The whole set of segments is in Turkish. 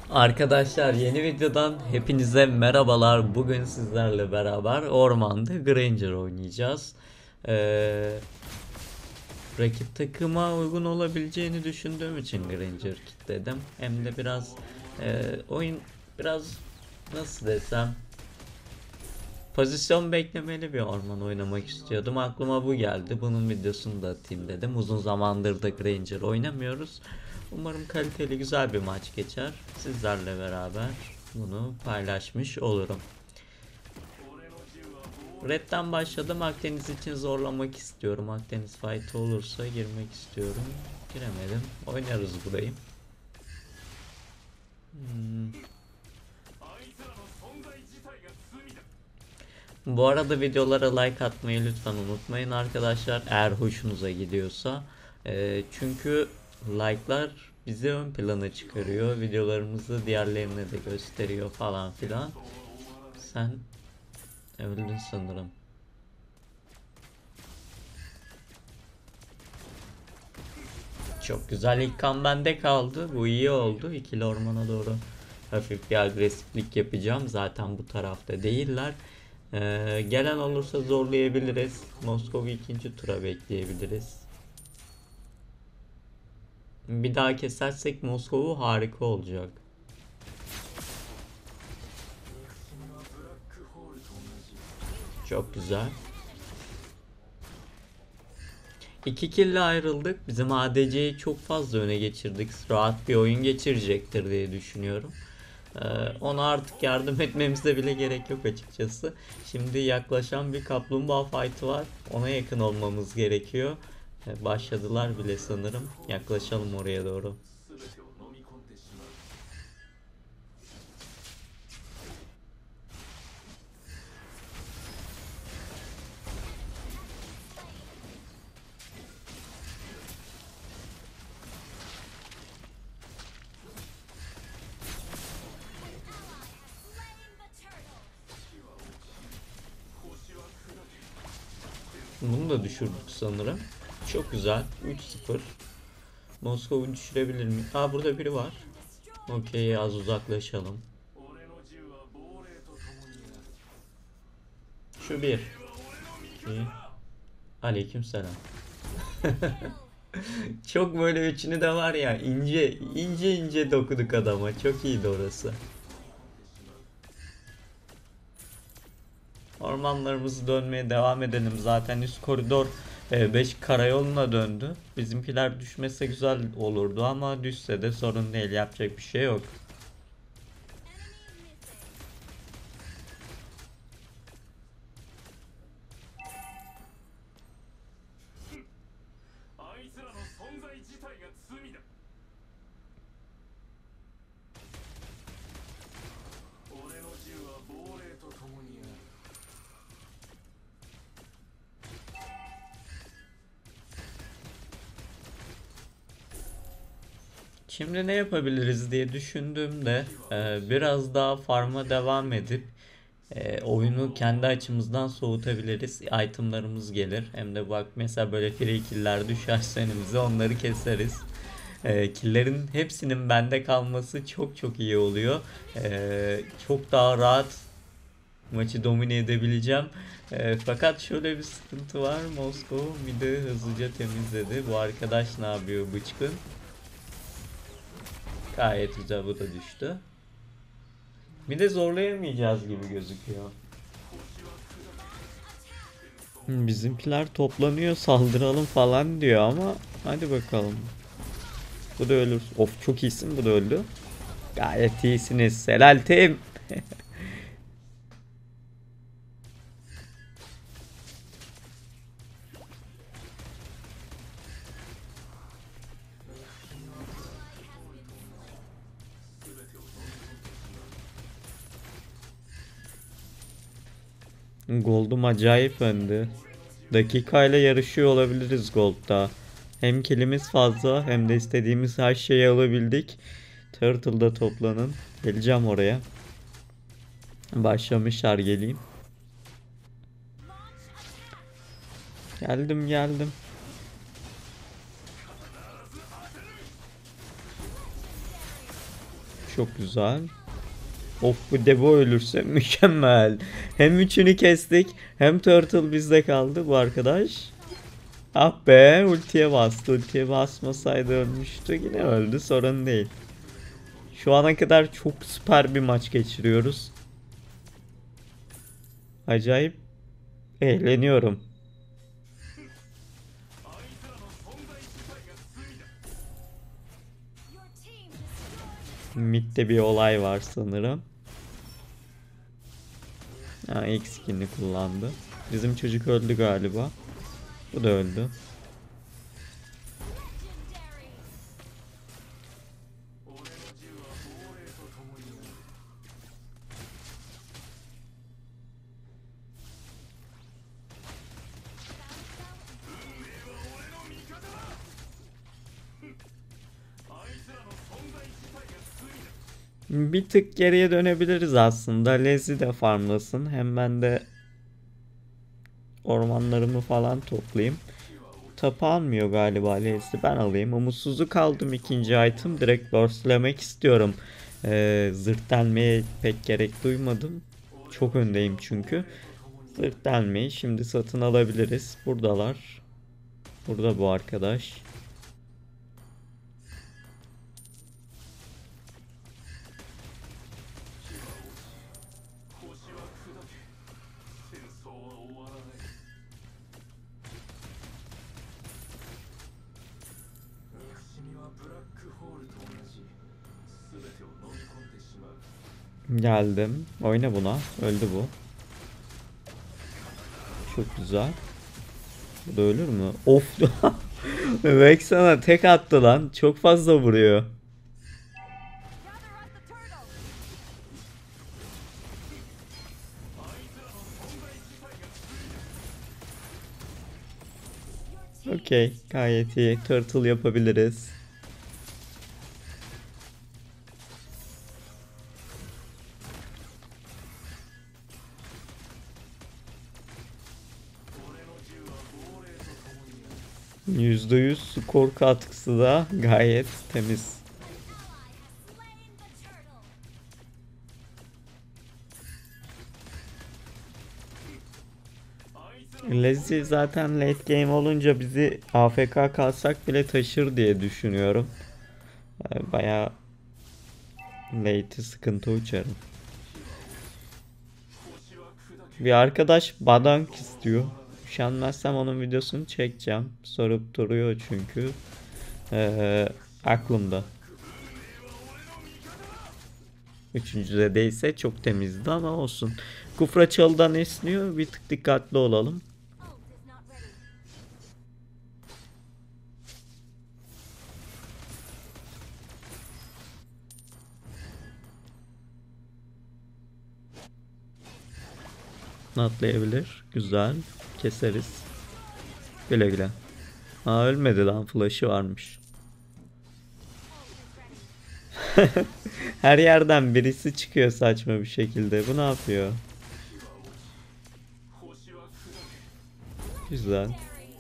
Arkadaşlar yeni videodan hepinize merhabalar. Bugün sizlerle beraber ormanda Granger oynayacağız. Ee, Rakip takıma uygun olabileceğini düşündüğüm için Granger kitledim. Hem de biraz oyun biraz nasıl desem pozisyon beklemeli bir orman oynamak istiyordum. Aklıma bu geldi. Bunun videosunu da atayım dedim. Uzun zamandır da Granger oynamıyoruz. Umarım kaliteli güzel bir maç geçer. Sizlerle beraber bunu paylaşmış olurum. Red'den başladım. Akdeniz için zorlamak istiyorum. Akdeniz fight olursa girmek istiyorum. Giremedim. Oynarız burayı. Bu arada videolara like atmayı lütfen unutmayın arkadaşlar. Eğer hoşunuza gidiyorsa. Çünkü like'lar bizi ön plana çıkarıyor. Videolarımızı diğerlerine de gösteriyor falan filan. Sen öldün sanırım. Çok güzel, ilk kan bende kaldı. Bu iyi oldu. İkili ormana doğru hafif bir agresiflik yapacağım. Zaten bu tarafta değiller. Gelen olursa zorlayabiliriz. Moskova ikinci tura bekleyebiliriz. Bir daha kesersek Moskova harika olacak. Çok güzel. 2 kille ayrıldık. Bizim ADC'yi çok fazla öne geçirdik. Rahat bir oyun geçirecektir diye düşünüyorum. Ona artık yardım etmemize bile gerek yok açıkçası. Şimdi yaklaşan bir kaplumbağa fight'ı var. Ona yakın olmamız gerekiyor. Başladılar bile sanırım. Yaklaşalım oraya doğru. Bunu da düşürdük sanırım. Çok güzel. 3-0. Moskova'yı düşürebilir mi? Aa, burada biri var. Okey, az uzaklaşalım. Şu bir. 2. Aleykümselam. Çok böyle üçünü de var ya, ince ince ince dokuduk adama. Çok iyiydi orası. Ormanlarımızı dönmeye devam edelim. Zaten üst koridor 5 karayoluna döndü. Bizimkiler düşmese güzel olurdu ama düşse de sorun değil. Yapacak bir şey yok. Şimdi ne yapabiliriz diye düşündüğümde biraz daha farm'a devam edip oyunu kendi açımızdan soğutabiliriz. Itemlarımız gelir. Hem de bak mesela böyle free kill'ler düşerse önümüze onları keseriz. Killerin hepsinin bende kalması çok çok iyi oluyor. Çok daha rahat maçı domine edebileceğim. Fakat şöyle bir sıkıntı var. Moskova mid'i hızlıca temizledi. Bu arkadaş ne yapıyor bıçkın? Gayet güzel, bu da düştü. Bir de zorlayamayacağız gibi gözüküyor. Bizimkiler toplanıyor, saldıralım falan diyor ama hadi bakalım. Bu da ölür. Of, çok iyisin, bu da öldü. Gayet iyisiniz. Helal team. Gold'um acayip önde. Dakikayla yarışıyor olabiliriz Gold'da. Hem kilimiz fazla hem de istediğimiz her şeyi alabildik. Turtle'da toplanın. Geleceğim oraya. Başlamışlar, geleyim. Geldim geldim. Çok güzel. Of, bu Devo ölürse mükemmel. Hem üçünü kestik hem Turtle bizde kaldı bu arkadaş. Ah be, ultiye bastı. Ultiye basmasaydı ölmüştü. Yine öldü, sorun değil. Şu ana kadar çok süper bir maç geçiriyoruz. Acayip eğleniyorum. Mid'de bir olay var sanırım. Ha, ilk skinini kullandı. Bizim çocuk öldü galiba. Bu da öldü. Bir tık geriye dönebiliriz aslında. Lezi de farmlasın. Hem ben de ormanlarımı falan toplayayım. Tapu almıyor galiba Lezi. Ben alayım. Umutsuzluk aldım ikinci item. Direkt burstlemek istiyorum. Zırt delmeye pek gerek duymadım. Çok öndeyim çünkü. Zırt delmeyi şimdi satın alabiliriz. Buradalar. Burada bu arkadaş. Geldim. Oyna buna. Öldü bu. Çok güzel. Bu da ölür mü? Of. Vexana tek attı lan. Çok fazla vuruyor. Okey. Gayet iyi. Turtle yapabiliriz. %100 skor katkısı da gayet temiz. Lazy zaten late game olunca bizi AFK kalsak bile taşır diye düşünüyorum. Bayağı late'i sıkıntı uçarım. Bir arkadaş Badank istiyor. Üşenmezsem onun videosunu çekeceğim. Sorup duruyor çünkü. Aklımda. Üçüncüde değilse çok temizdi ama olsun. Kufra çalıdan esniyor. Bir tık dikkatli olalım. Atlayabilir. Güzel. Keseriz. Güle güle. Ha, ölmedi lan. Flash'ı varmış. Her yerden birisi çıkıyor saçma bir şekilde. Bu ne yapıyor? Güzel.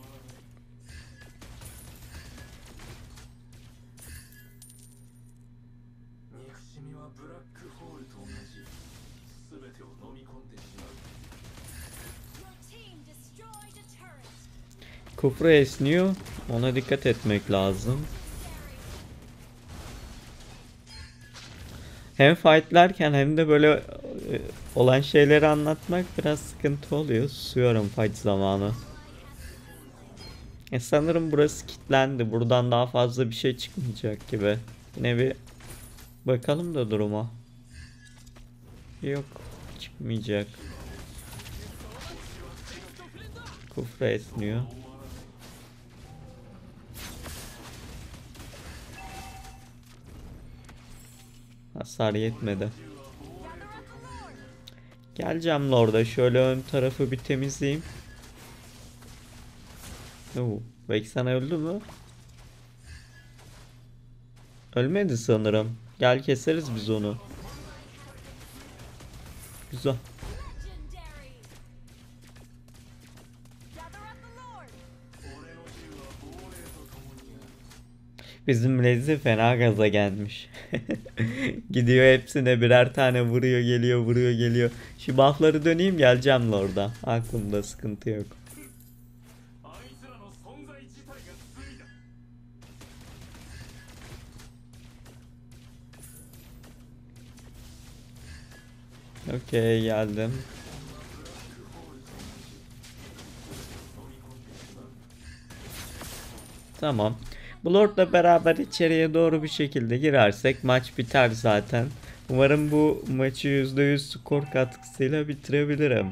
Kufra esniyor. Ona dikkat etmek lazım. Hem fightlarken hem de böyle olan şeyleri anlatmak biraz sıkıntı oluyor. Susuyorum fight zamanı. Sanırım burası kilitlendi. Buradan daha fazla bir şey çıkmayacak gibi. Yine bir bakalım da duruma. Yok, çıkmayacak. Kufra esniyor. Hasar yetmedi. Geleceğim Lord'a. Şöyle ön tarafı bir temizleyeyim. Vexana öldü mü? Ölmedi sanırım. Gel keseriz biz onu. Güzel. Bizim Lezi fena gaza gelmiş. Gidiyor hepsine birer tane vuruyor geliyor vuruyor geliyor. Şu buff'ları döneyim geleceğim orada. Aklımda sıkıntı yok. Okey geldim. Tamam. Bu Lord'la beraber içeriye doğru bir şekilde girersek maç biter zaten. Umarım bu maçı %100 skor katkısıyla bitirebilirim.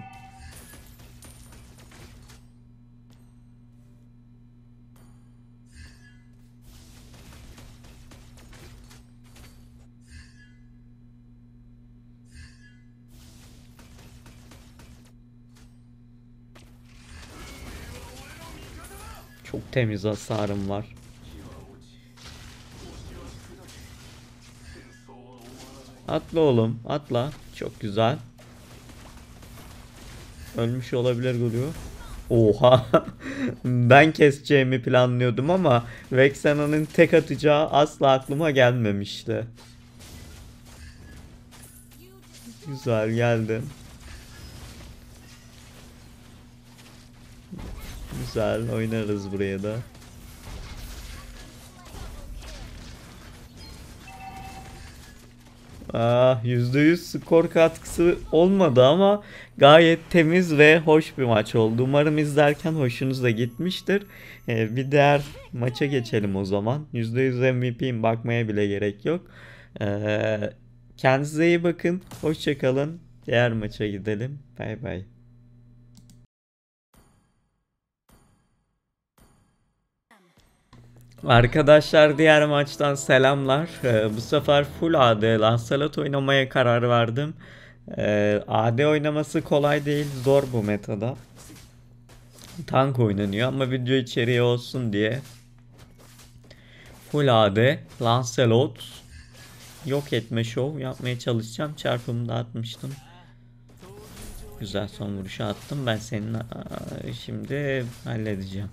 Çok temiz hasarım var. Atla oğlum, atla. Çok güzel. Ölmüş olabilir Guru. Oha. Ben keseceğimi planlıyordum ama Vexena'nın tek atacağı asla aklıma gelmemişti. Güzel geldin. Güzel oynarız buraya da. Ah, %100 skor katkısı olmadı ama gayet temiz ve hoş bir maç oldu. Umarım izlerken hoşunuza gitmiştir. Bir diğer maça geçelim o zaman. %100 MVP'yim, bakmaya bile gerek yok. Kendinize iyi bakın. Hoşça kalın. Diğer maça gidelim. Bay bay. Arkadaşlar diğer maçtan selamlar. Bu sefer full AD Lancelot oynamaya karar verdim. AD oynaması kolay değil, zor bu metada. Tank oynanıyor ama video içeriği olsun diye full AD Lancelot yok etme şov yapmaya çalışacağım. Çarpımı da atmıştım. Güzel son vuruşu attım. Ben senin şimdi halledeceğim.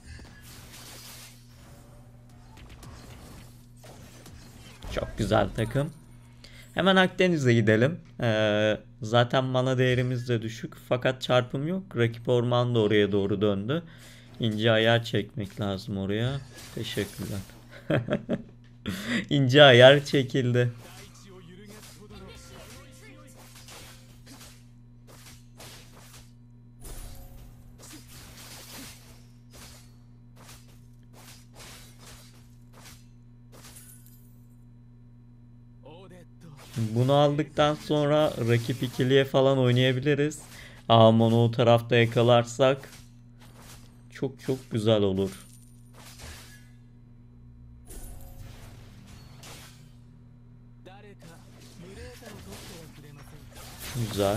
Çok güzel takım. Hemen Akdeniz'e gidelim. Zaten mana değerimiz de düşük. Fakat çarpım yok. Rakip orman da oraya doğru döndü. İnce ayar çekmek lazım oraya. Teşekkürler. İnce ayar çekildi. Bunu aldıktan sonra rakip ikiliye falan oynayabiliriz. Amon'u o tarafta yakalarsak çok çok güzel olur. Güzel.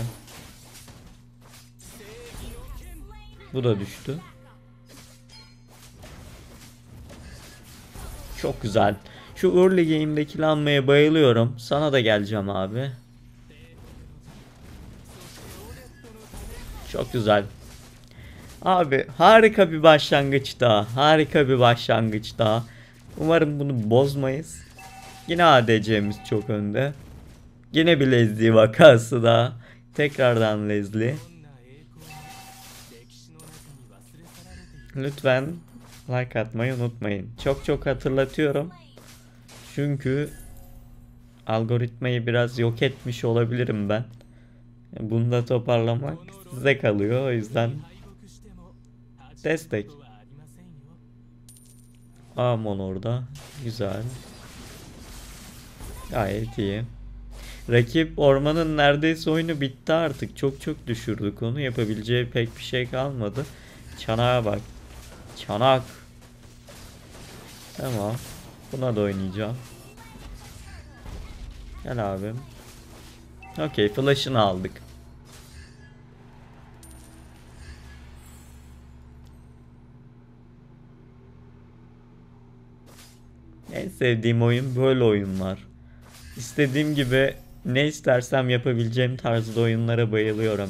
Bu da düştü. Çok güzel. Şu early game'deki lanmaya bayılıyorum. Sana da geleceğim abi. Çok güzel. Abi harika bir başlangıç daha. Harika bir başlangıç daha. Umarım bunu bozmayız. Yine ADC'miz çok önde. Yine bir Leslie vakası da. Tekrardan Leslie. Lütfen like atmayı unutmayın. Çok çok hatırlatıyorum. Çünkü algoritmayı biraz yok etmiş olabilirim ben. Bunu da toparlamak size kalıyor. O yüzden destek. Amon orada. Güzel. Gayet iyi. Rakip ormanın neredeyse oyunu bitti artık. Çok çok düşürdük onu. Yapabileceği pek bir şey kalmadı. Çanağa bak. Çanak. Tamam. Buna da oynayacağım. Gel abim. Okey, flash'ını aldık. En sevdiğim oyun böyle oyunlar. İstediğim gibi ne istersem yapabileceğim tarzda oyunlara bayılıyorum.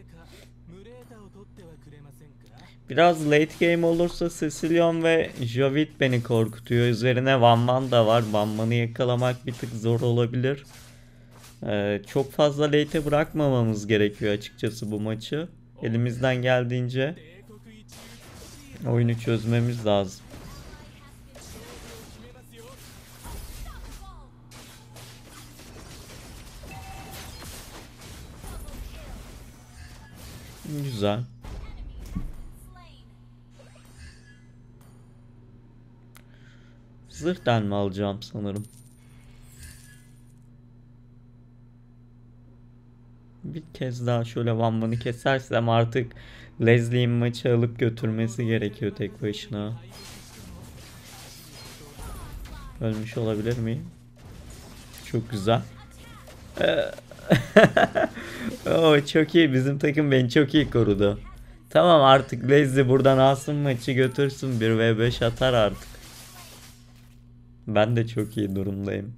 Biraz late game olursa Cecilion ve Jovit beni korkutuyor. Üzerine Van Man da var. Van Man'ı yakalamak bir tık zor olabilir. Çok fazla late'e bırakmamamız gerekiyor açıkçası bu maçı. Elimizden geldiğince oyunu çözmemiz lazım. Güzel. Zırh delme alacağım sanırım. Bir kez daha şöyle Van Man'ı kesersem artık Leslie'nin maçı alıp götürmesi gerekiyor tek başına. Ölmüş olabilir miyim? Çok güzel. Oo, çok iyi. Bizim takım beni çok iyi korudu. Tamam, artık Leslie buradan alsın maçı götürsün. 1v5 atar artık. Ben de çok iyi durumdayım.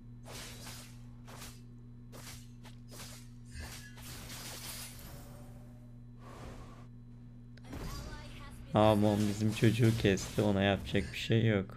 Aman bizim çocuğu kesti. Ona yapacak bir şey yok.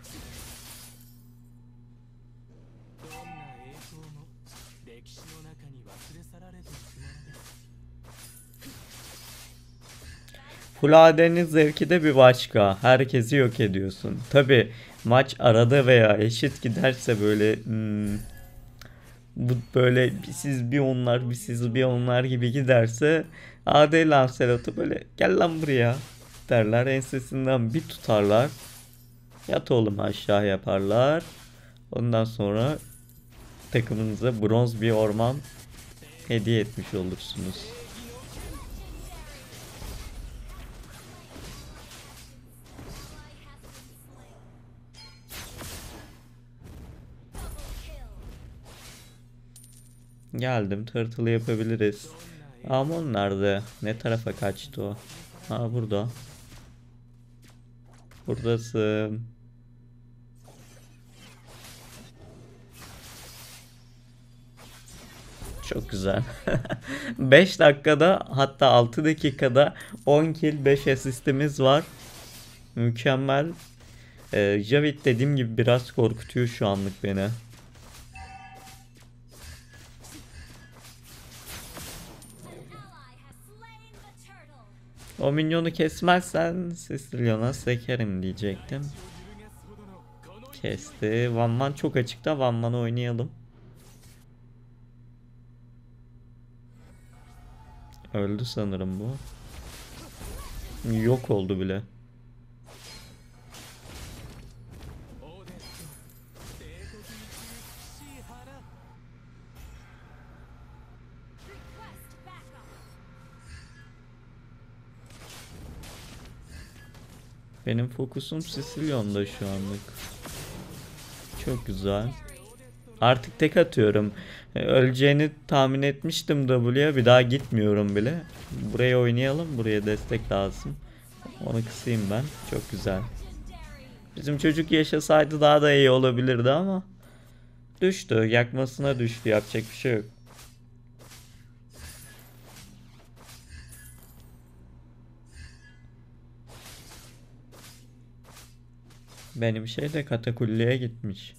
Full AD'nin zevki de bir başka. Herkesi yok ediyorsun. Tabi maç arada veya eşit giderse böyle bu böyle bir siz bir onlar bir siz bir onlar gibi giderse AD Lancelot'u böyle gel lan buraya derler, ensesinden bir tutarlar. Yat oğlum aşağı yaparlar. Ondan sonra takımınıza bronz bir orman hediye etmiş olursunuz. Geldim, turtle yapabiliriz. Amon nerede? Ne tarafa kaçtı o? Ha, burada. Buradasın. Çok güzel. 5 dakikada, hatta 6 dakikada 10 kill 5 asistimiz var. Mükemmel. Javid dediğim gibi biraz korkutuyor şu anlık beni. O minyonu kesmezsen Cecilion'a sekerim diyecektim. Kesti. Van Man çok açıkta. Van Man'ı oynayalım. Öldü sanırım bu. Yok oldu bile. Benim fokusum Cecilion'da şu anlık. Çok güzel. Artık tek atıyorum. Öleceğini tahmin etmiştim W'ye. Bir daha gitmiyorum bile. Buraya oynayalım. Buraya destek lazım. Onu kısayım ben. Çok güzel. Bizim çocuk yaşasaydı daha da iyi olabilirdi ama düştü. Yakmasına düştü. Yapacak bir şey yok. Benim şey de katakulliye gitmiş.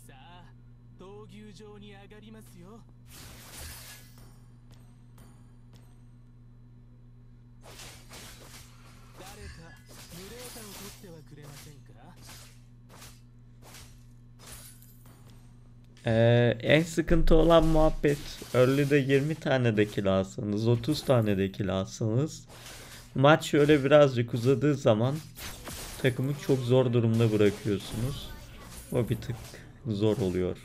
En sıkıntı olan muhabbet, early'de 20 tane de kill alsanız, 30 tane de kill alsanız, maç şöyle birazcık uzadığı zaman takımı çok zor durumda bırakıyorsunuz. O bir tık zor oluyor.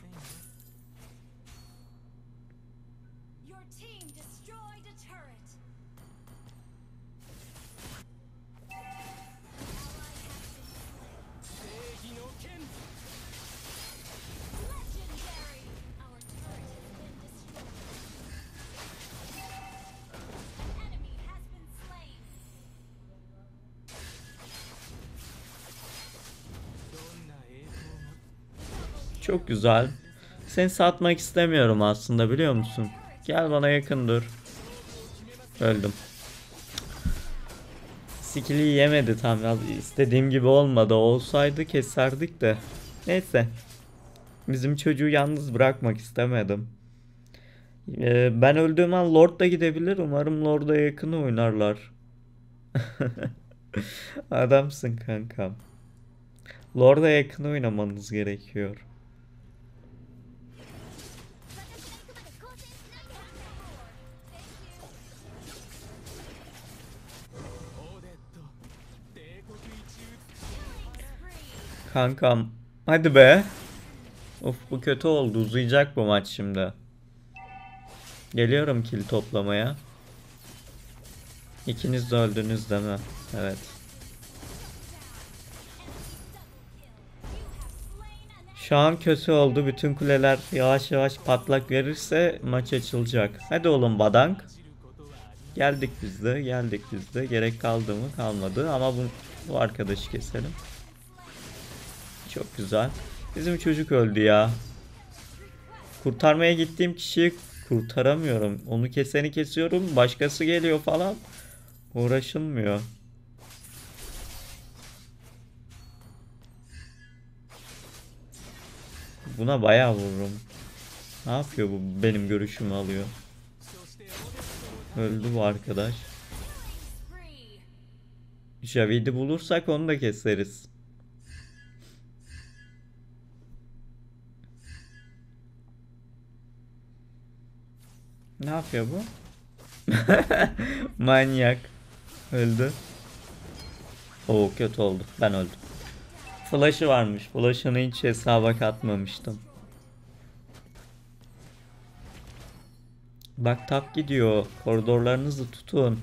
Çok güzel. Seni satmak istemiyorum aslında, biliyor musun? Gel bana yakın dur. Öldüm. skill'i yemedi tam. İstediğim gibi olmadı. Olsaydı keserdik de. Neyse. Bizim çocuğu yalnız bırakmak istemedim. Ben öldüğüm an Lord da gidebilir. Umarım Lord'a yakın oynarlar. Adamsın kankam. Lord'a yakın oynamanız gerekiyor. Kankam. Hadi be. Of, bu kötü oldu. Uzayacak bu maç şimdi. Geliyorum kill toplamaya. İkiniz de öldünüz değil mi? Evet. Şu an kötü oldu. Bütün kuleler yavaş yavaş patlak verirse maç açılacak. Hadi oğlum Badang. Geldik biz de. Geldik biz de. Gerek kaldı mı? Kalmadı. Ama bu arkadaşı keselim. Çok güzel. Bizim çocuk öldü ya. Kurtarmaya gittiğim kişiyi kurtaramıyorum. Onu keseni kesiyorum. Başkası geliyor falan. Uğraşılmıyor. Buna bayağı vururum. Ne yapıyor bu? Benim görüşümü alıyor. Öldü bu arkadaş. Javid'i bulursak onu da keseriz. Ne yapıyor bu? Manyak. Öldü. Oo, kötü oldu. Ben öldüm. Flash'ı varmış. Flash'ını hiç hesaba katmamıştım. Bak tap gidiyor. Koridorlarınızı tutun.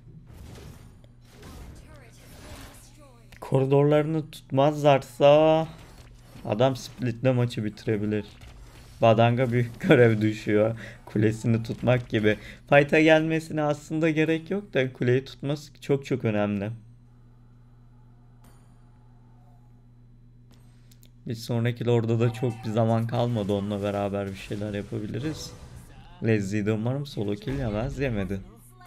Koridorlarını tutmazlarsa adam splitle maçı bitirebilir. Badang'a büyük görev düşüyor. Kulesini tutmak gibi. Fight'a gelmesine aslında gerek yok da kuleyi tutması çok çok önemli. Bir sonraki Lord'da da çok bir zaman kalmadı. Onunla beraber bir şeyler yapabiliriz. Leslie'yi de umarım solo kill yemez. Yemedi.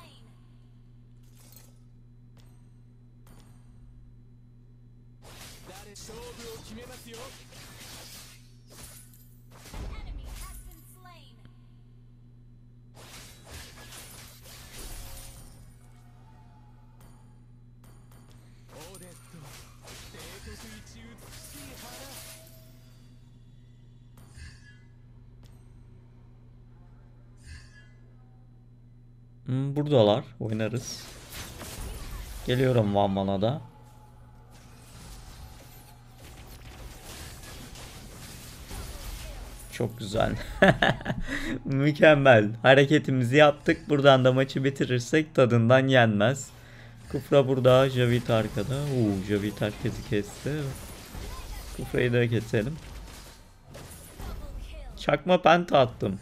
Buradalar. Oynarız. Geliyorum Van Mana'da. Çok güzel. Mükemmel. Hareketimizi yaptık. Buradan da maçı bitirirsek tadından yenmez. Kufra burada. Javid arkada. Javid herkesi kesti. Kufra'yı da keselim. Çakma penta attım.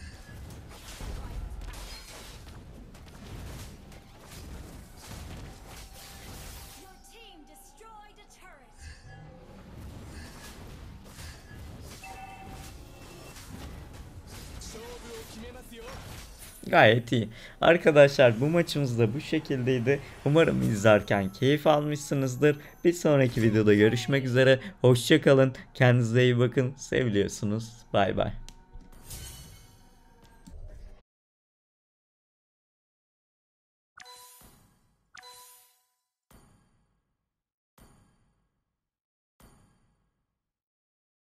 Gayet iyi. Arkadaşlar bu maçımız da bu şekildeydi. Umarım izlerken keyif almışsınızdır. Bir sonraki videoda görüşmek üzere. Hoşça kalın. Kendinize iyi bakın. Seviliyorsunuz. Bay bay.